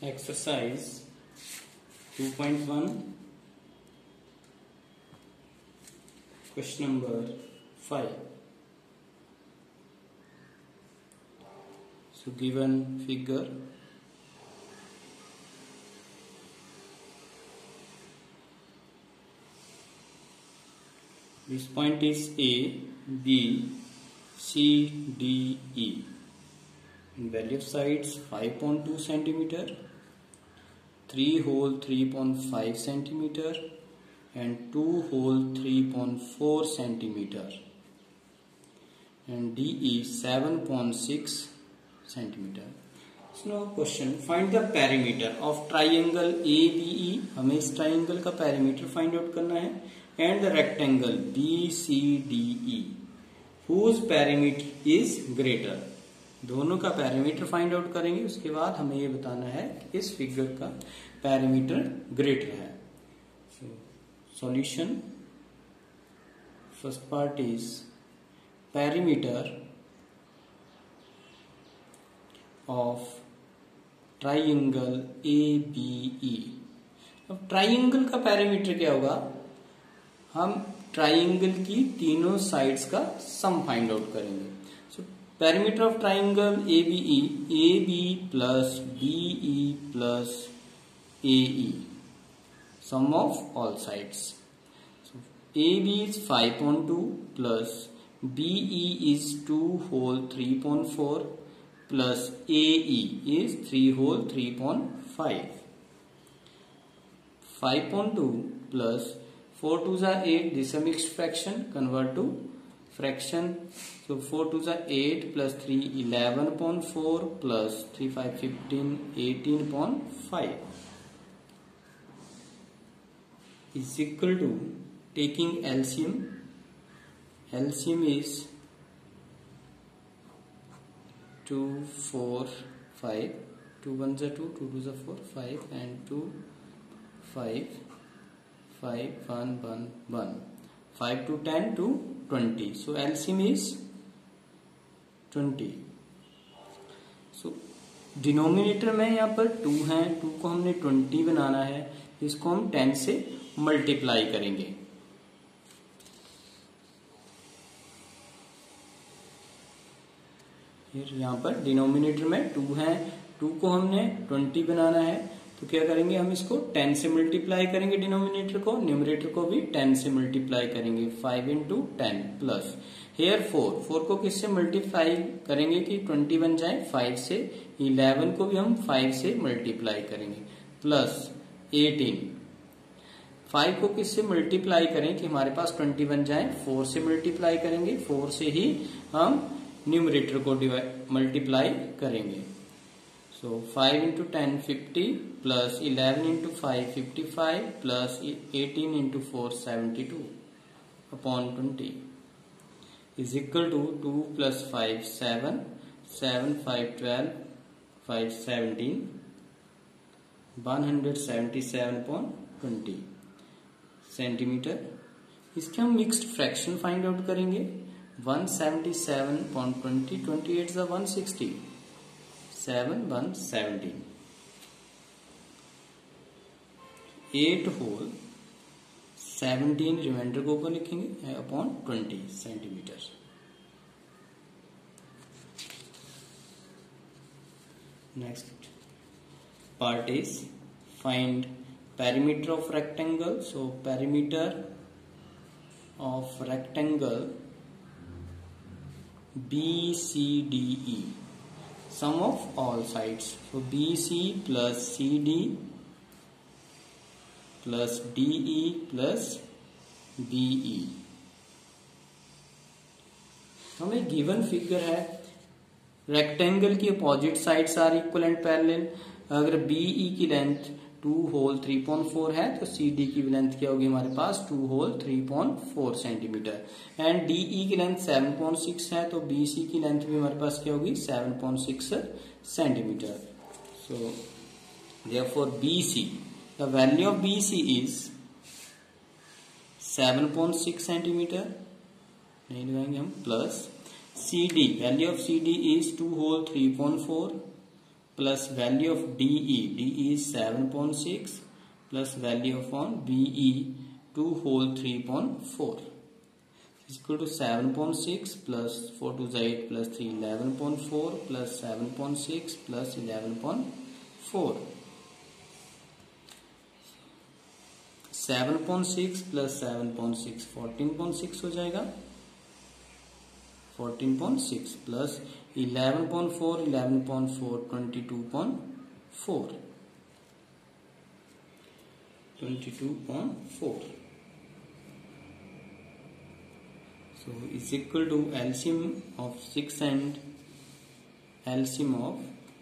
Exercise 2.1, question number 5. So given figure, this point is A, B, C, D, E. In value of sides 5.2 centimeter, 3 hole 3.5 centimeter and 2 hole 3.4 centimeter, and D is 7.6 centimeter. So now question, find the perimeter of triangle ABE. हमें इस triangle का perimeter find out करना है, and the rectangle BCDE whose perimeter is greater. दोनों का parameter find out करेंगे. उसके बाद हमें ये बताना है कि इस फिगर का पैरामीटर ग्रेटर है. Solution, first part is parameter of triangle ABE. अब ट्राइंगल का पैरामीटर क्या होगा? हम ट्राइंगल की तीनों साइड्स का सम फाइंड आउट करेंगे. Perimeter of triangle ABE, AB plus BE plus AE, sum of all sides. So AB is 5.2 plus BE is 2 whole 3.4 plus AE is 3 whole 3.5. 5.2 plus 4 2s are 8. This is a mixed fraction. Convert to fraction. So 4 2s are 8 plus 3 11.4 plus 3 5 15 18.5 is equal to, taking LCM. LCM is 2 4 5. 2 1s are 2, 2 2s are 4, 5 and 2 5 5 1 1 1. 5 to 10 to 20. So LCM is 20. So denominator में यहाँ पर 2 है, 2 को हमने 20 बनाना है. इसको हम 10 से मल्टीप्लाई करेंगे. फिर यहाँ पर डिनोमिनेटर में 2 है, 2 को हमने 20 बनाना है. तो क्या करेंगे, हम इसको 10 से मल्टीप्लाई करेंगे डिनोमिनेटर को, न्यूमरेटर को भी 10 से मल्टीप्लाई करेंगे. 5 into 10 प्लस हेयर 4 को किससे मल्टीप्लाई करेंगे कि 20 बन जाए? 5 से. 11 को भी हम 5 से मल्टीप्लाई करेंगे प्लस 18. 5 को किससे मल्टीप्लाई करें कि हमारे पास 20 बन जाए? 4 से मल्टीप्लाई करेंगे. 4 से ही हम न्यूमरेटर को मल्टीप्लाई करेंगे. So 5 into 10 50 plus 11 into 5 55 plus 18 into 4 72 upon 20 is equal to 2 plus 5 7 7 5 12 5 17 177.20 centimetre. इसके हम मिक्स्ड फ्रैक्शन फाइंड आउट करेंगे. 177.20 28 is 160. 7 1 17. 8 होल 17 रिमाइंडर को ऊपर लिखेंगे upon 20 centimetre. Next part is find perimeter of rectangle. So perimeter of rectangle BCDE, sum of all sides. So BC plus CD plus DE plus BE. हमें given figure है, rectangle की opposite sides are equal and parallel. अगर BE की length 2 whole 3.4 है तो CD की length क्या होगी हमारे पास? 2 होल 3.4 सेंटीमीटर. एंड DE की लेंथ 7.6 है तो BC की लेंथ भी हमारे पास क्या होगी? 7.6 centimetre. So therefore BC, the value of BC is 7.6 centimetre. नहीं लगाएंगे हम. Plus CD, value of CD is 2 whole 3.4 plus value of DE. DE is 7.6 plus value of on BE 2 whole 3.4 is equal to 7.6 plus 4 to the 8 plus 3 11.4 plus 7.6 plus 11.4 7.6 plus 7.6 14.6 हो जाएगा 14.6 plus 11.4 11.4 22.4 22.4 so is equal to LCM of 6 and LCM of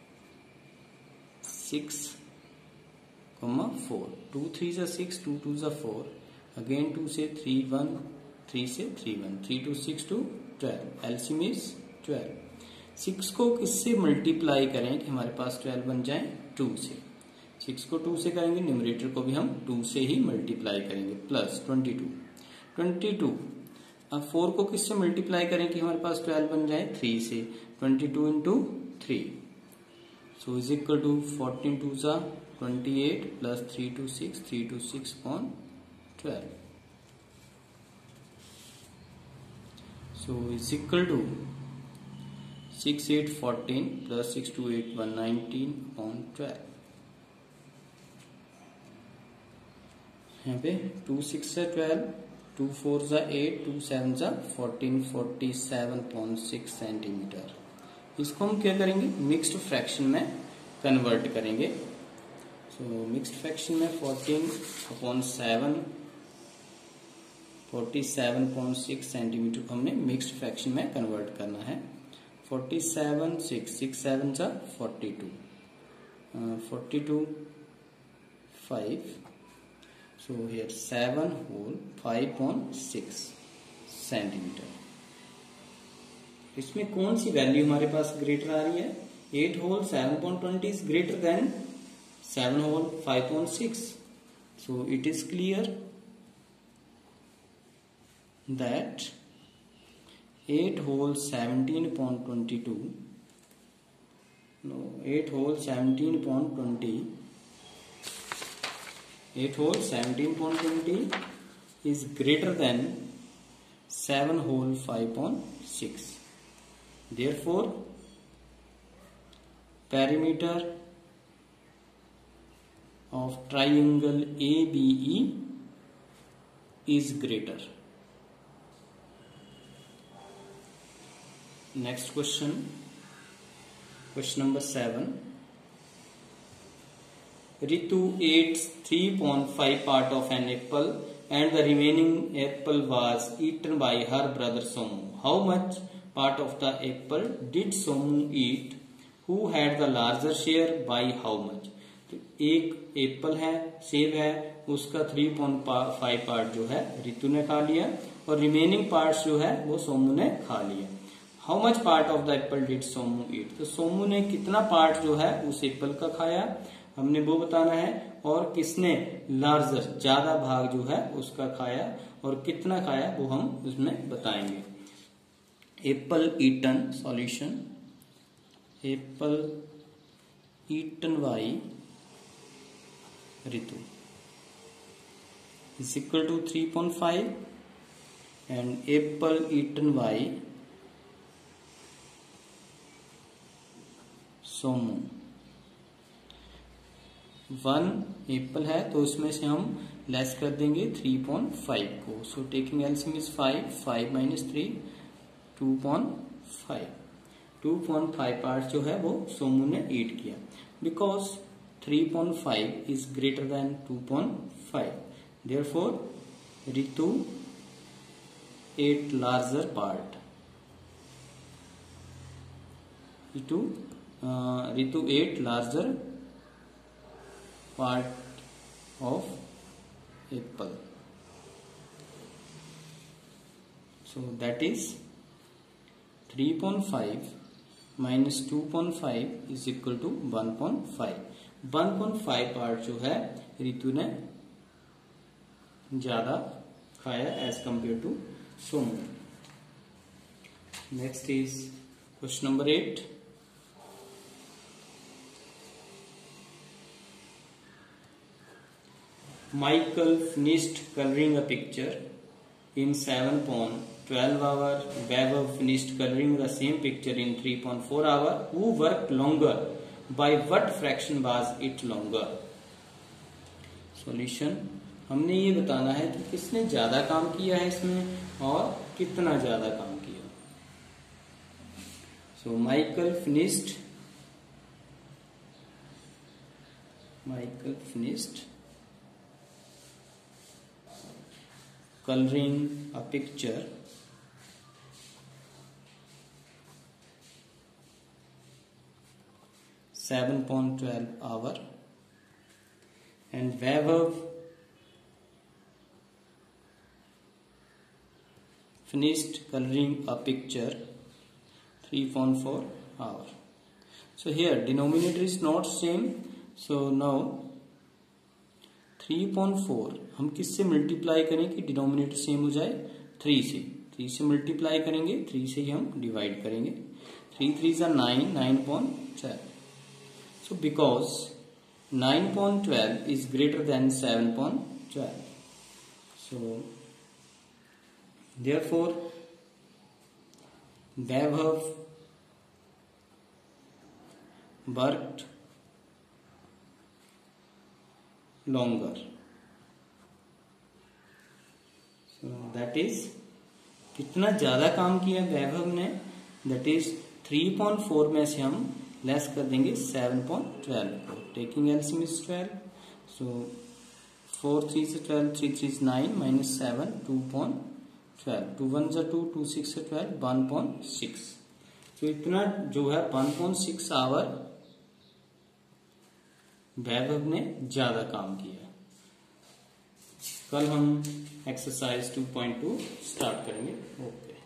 6 comma 4 2 3 is 6 2 2 is 4 again 2 से 3 1 3 से 3 1 3 to 6 to 12 LCM is 12 6 को किससे multiply करें कि हमारे पास 12 बन जाए 2 से 6 को 2 से करेंगे न्यूमरेटर को भी हम 2 से ही मल्टीप्लाई करेंगे प्लस 22 अब 4 को किससे मल्टीप्लाई करें कि हमारे पास 12 बन जाए 3 से 22 into 3 so is equal to 14 2 जा 28 plus 3 to 6 3 to 6 on 12 so is equal to 6 8 14 plus 6 to 8 119 on 12 यहाँ पे 2 6 से 12 2 4 जा 8 2 7 जा 14 47.6 सेंटीमीटर इसको हम क्या करेंगे मिक्स्ड फ्रैक्शन में कन्वर्ट करेंगे तो मिक्स्ड फ्रैक्शन में 14/7 47.6 सेंटीमीटर को हमने मिक्स्ड फ्रैक्शन में कन्वर्ट करना है 47 6 6 7 जा 42 42 5 so here 7 whole 5.6 सेंटीमीटर इसमें कौन सी वैल्यू हमारे पास ग्रेटर आ रही है 8 whole 7.20 is greater than 7 whole 5.6 so it is clear that 8 whole 17.22 no 8 whole 17.20 8 whole 17.20 is greater than 7 whole 5.6 therefore perimeter of triangle ABE is greater. Next question number 7. Ritu ate 3.5 part of an apple and the remaining apple was eaten by her brother Somu. How much part of the apple did Somu eat? Who had the larger share by how much? एक apple है सेब है उसका 3.5 part जो है रितु ने खा लिया और रिमेनिंग पार्ट जो है वो सोमू ने खा लिया how much part of the apple did Somu eat तो सोमू ने कितना पार्ट जो है उस एप्पल का खाया हमने वो बताना है और किसने लार्जर ज्यादा भाग जो है उसका खाया और कितना खाया वो हम उसमें बताएंगे apple eaten solution apple eaten by Ritu is equal to 3.5 and apple eaten by Somu 1 apple है तो उसमें से हम लेस कर देंगे 3.5 को so taking LCM is 5 minus 3 2.5 part जो है वो सोमू ने ईट किया because 3.5 is greater than 2.5 therefore Ritu ate larger part Ritu ate larger part of apple so that is 3.5 minus 2.5 is equal to 1.5 1.5 part जो है रितु ने ज्यादा खाया as compare to Somu next is question number 8 Michael finished coloring a picture in 7.12 hour. Vaibhav finished coloring the same picture in 3.4 hour. Who worked longer? By what fraction was it longer? Solution, हमने ये बताना है कि किसने ज्यादा काम किया है इसमें और कितना ज्यादा काम किया. So Michael finished coloring a picture (7.12 hour) and Vaibhav finished coloring a picture 3.4 hour. So here denominator is not same. So now 3.4 हम किससे मल्टीप्लाई करें कि डिनोमिनेटर सेम हो जाए? 3 से मल्टीप्लाई करेंगे, 3 से ही हम डिवाइड करेंगे. 3 3 is 9, 9.12. So because 9.12 is greater than 7.12. So therefore Vaibhav worked longer. So that is कितना ज्यादा काम किया वैभव ने, that is 3.4 में से हम लेस कर देंगे 7.12 को. Taking LCM is 12. सो 4 3 से 12, 3 3 is 9 minus 7 2.12. 2 1 is 2, 2 6 is 12, 1.6. तो इतना जो है 1.6 आवर वैभव ने ज्यादा काम किया. कल हम एक्सरसाइज 2.2 स्टार्ट करेंगे. ओके.